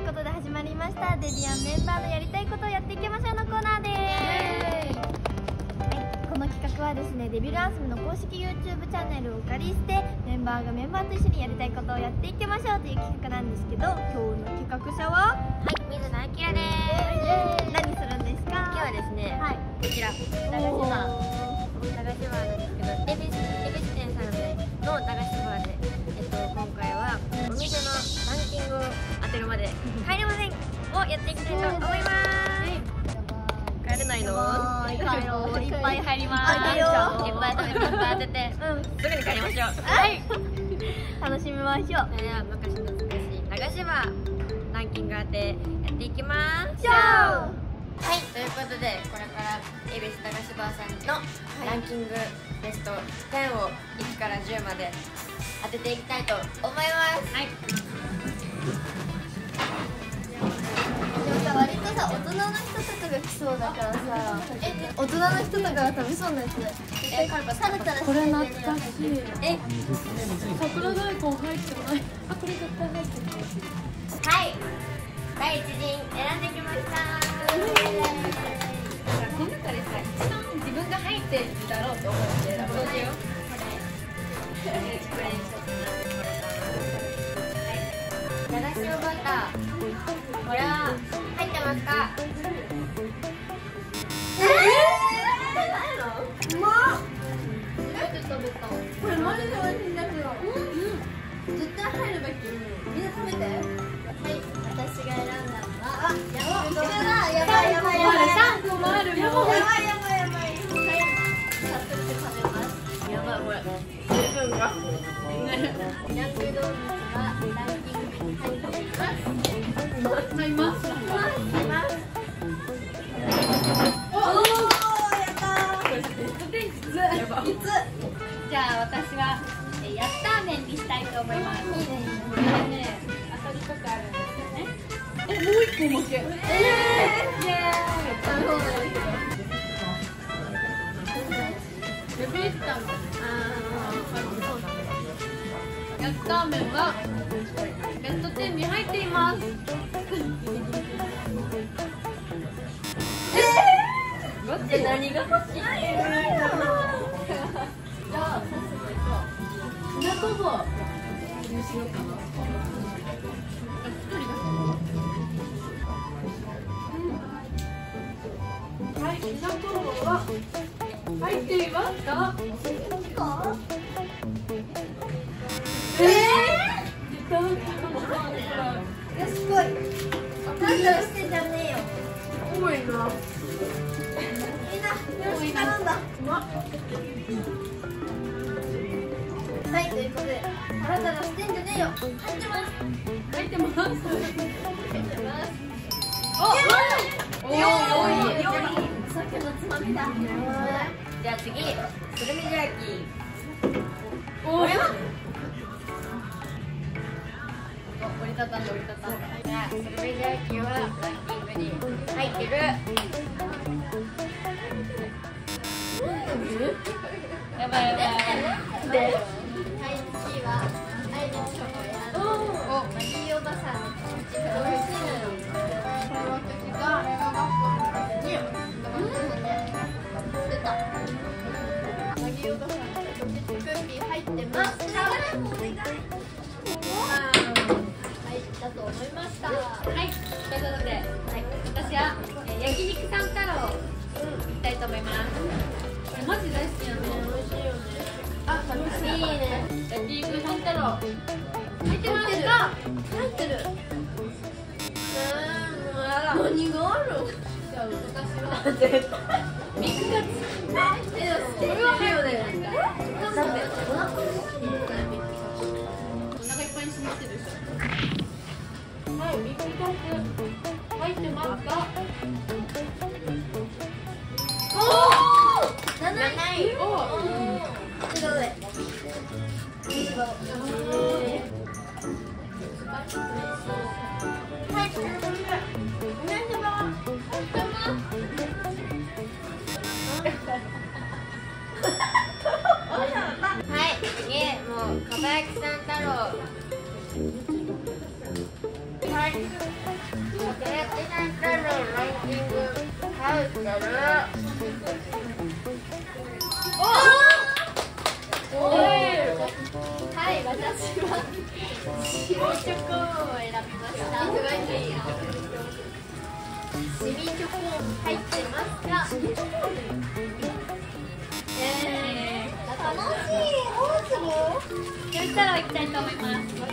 ことで始まりましたデビアンメンバーのやりたいことをやっていきましょうのコーナーです。この企画はですね、デビルアンセムの公式 YouTube チャンネルをお借りしてメンバーがメンバーと一緒にやりたいことをやっていきましょうという企画なんですけど、今日の企画者は水野明です。 何するんですか？ 今日はですね、こちら駄菓子バーなんですけど、恵比寿店さんの駄菓子バーで、今回はお店のランキングを当てるまで帰れませんをやっていきたいと思います。帰れないの？ いっぱい入ります。 いっぱい食べていっぱい当てて、すぐに帰りましょう。 はい、楽しみましょう。 それでは昔懐かしい駄菓子バーランキング当てやっていきましょう。はい、ということでこれから恵比寿駄菓子バーさんのランキングベスト10を1から10まで当てていきたいと思います。はい。 でもさ、割とさ、大人の人とかが来そうだからさ、大人の人とかが食べそうなやつだよ。これ懐かしい。 桜大根入ってない。あ、これ絶対入ってる。 はい、第1陣選んできました。 この中でさ、一番自分が入ってるだろうと思ってラブロジよ。 これにしようかな。駄菓子のバター、これは入ってますか？ うまっ。食べた。これマジで美味しいんだけど。絶対入るべき。みんな食べて。はい、私が選んだのは、やばい。 3個もあるよ。 やばい。早速食べます。 やばい、これ水分がヤングドーナツがランキングに入っています。 入ります。 おー、やったー。 じゃあ私はヤッター麺にしたいと思います。いいね。当たりとかあるんですよね。もう1個負け。イエーイ。ヤッター麺はベスト10に入っています。 何が欲しい？ じゃあきなこ棒にしようかな。はい、きなこ棒は入っていますか？ すごい。なんだろしてんじゃねえよ。 重いな。 みんな、よし、頼んだ。はい、ということで、タラタラしてんじゃねえよ。入ってます。 入ってます。 さっきのつまみだ。 じゃあ次、スルメジャーキー。 これは折りたたんで。じゃあスルメジャーキーはランキングに入ってる。やばい。 で、第1位は、アイリッシュを選んだ。マギーおばさんの気持ちが美味しいのよ。これ私が映画学校の時に、出た。マギーおばさんのクッピー入ってます。だと思いました。 はい、ということで、私は焼肉三太郎行きたいと思います。これマジ大好きなんで。 美味しいよね。 あ、楽しい。 いいね。 焼肉三太郎入ってますか？ 入ってる。何がある？ じゃあ私はミックカツ。 これは入るよね。だってお腹お腹いっぱいにしまってるでしょ。はい、ミックカツ入ってますか？ おお！7位。 おお。 すごい。はい、ということで、お願いします。 はい、次、もうかば焼き三太郎。 はい。 い。やってない人のランキング入ってる。 はい、私は白チョコを選びました。シミチョコ入ってますか？楽しい。どうする？ そしたら行きたいと思います。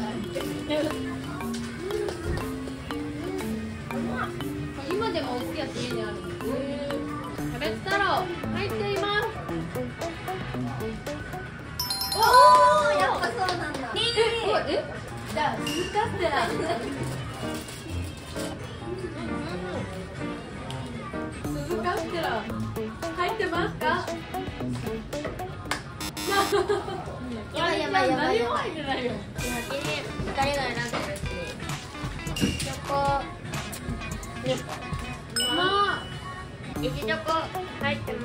今でもお好きやって家にある。キャベツ太郎入っています。 おー、やっぱそうなんだ。じゃあ、鈴カステラ。 鈴カステラ入ってますか？ やばいやばいやばいやばい。 何も入ってないよ。 先に2人が選んでるし、チョコ2個。 まあ、 1チョコ入ってます。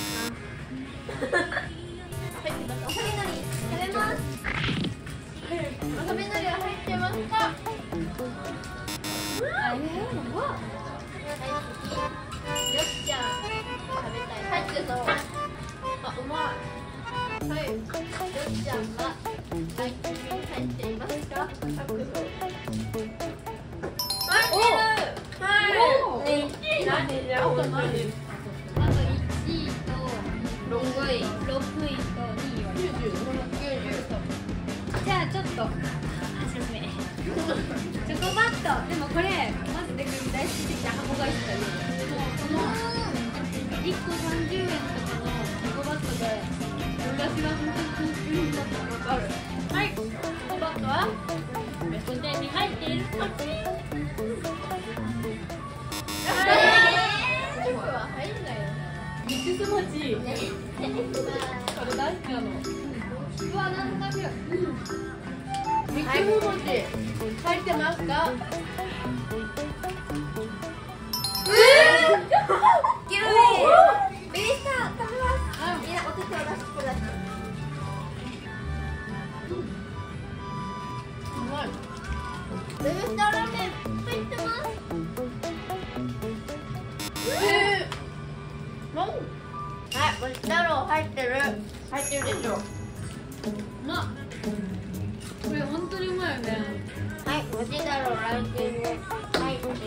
わさびのり食べます。わさびのりは入ってますか？よっちゃん食べたい。入ってそう。あ、うまい。はい、よっちゃんはランキングに入っていますか？ 入ってる。はい。1位なんでじゃあ、本当に。 あと1位と 6位。 6位と2位は90。じゃあちょっと説明。チョコバット、でもこれマジで大好きすぎて箱買いしたり。もうこの1個30円とかのチョコバットで昔は本当に高級品だったの分かる。はい、チョコバットはベスト10に入っているか。ミックス餅。これ大好きなの。うわ、なんだこれ。ミックス餅入ってますか？ キルビースター食べます。みんなお手手を出してください。ベビースターラーメン入ってます。 はい、もち太郎入ってる。入ってるでしょ。 うまっ。これ本当にうまいよね。 はい、もち太郎ランキング入ってる。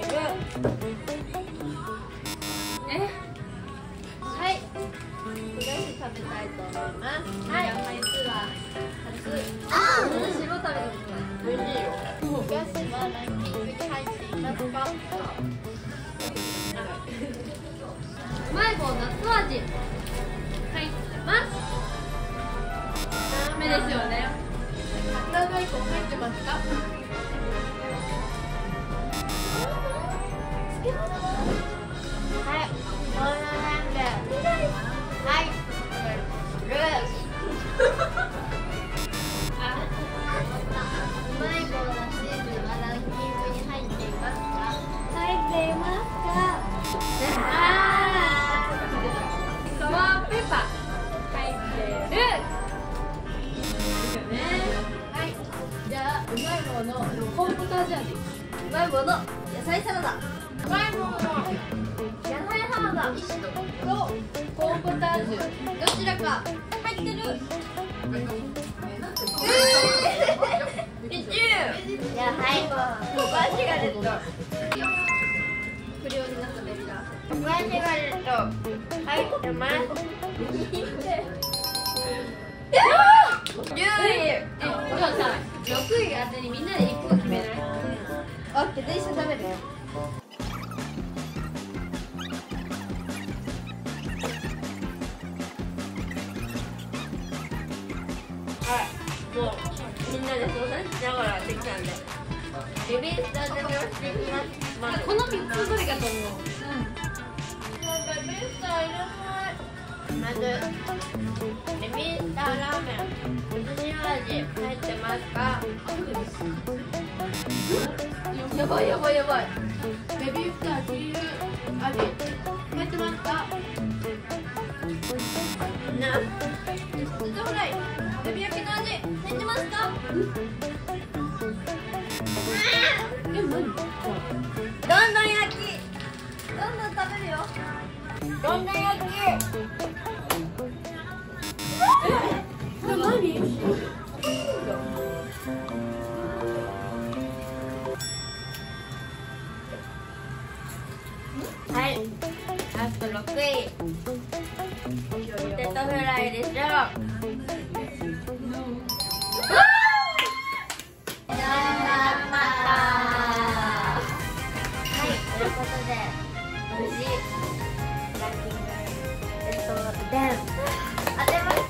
はい。お菓子食べたいと思います。はい。枚数は初。私も食べたことない。 美味しいよ。 お菓子はランキングに入っていますか？ うまい棒納豆味入ってます。ダメですよね。桜大根入ってますか？ はい、モールランド。はい、ルー。 うまい棒のチーズはランキングに入っていますか？ 入っていますか？サワーペーパー入ってる。ですよね。 はい。じゃあ、 うまい棒のコーンポタージュ味。 うまい棒の野菜サラダ。 うまい棒の野菜サラダ。 とコーンポタージュどちらか入ってる。 1位。じゃあ、はい、お菓子が出た。 不良になったベビーラー。 お菓子が出た。入ってます。10位。 じゃあさ、6位当てにみんなで1個決めない？ オッケー、で一緒に食べる。 はい、もうみんなで相談しながらできたんで、ベビースター食べをしていきます。まずこの3つどれかと思う。 ベビースターいらない。まずベビースターラーメン、お寿司味入ってますか？ やばいやばいやばい。ベビースターチーズ味入ってますか？ な、 ポテトフライ、ベビー焼きの味入ってますか？ 何？ どんどん焼き、 どんどん食べるよ。 どんどん焼き。はい、ラスト6位、ポテトフライでしょ。ということで無事ランキングベスト10当てました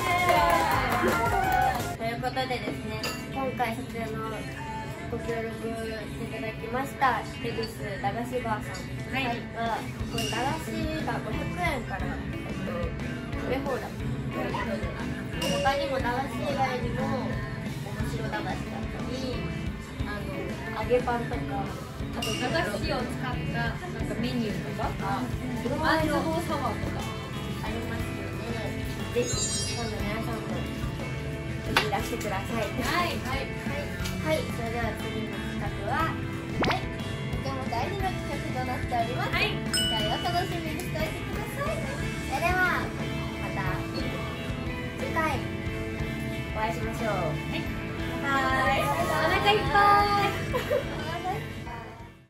。ということでですね、今回撮影のご協力していただきましたヘグス駄菓子バーさんは、これ駄菓子が500円から食べ放題ということで、他にも駄菓子以外にも面白駄菓子だったり、揚げパンとか、 あと駄菓子を使ったなんかメニューとか、あんこサワーとかありますよね。ぜひ今度皆さんもぜひいらしてください。 はいはい、それでは次の企画は、とても大事な企画となっております。次回を楽しみにしておいてください。それではまた次回お会いしましょう。 お腹いっぱい。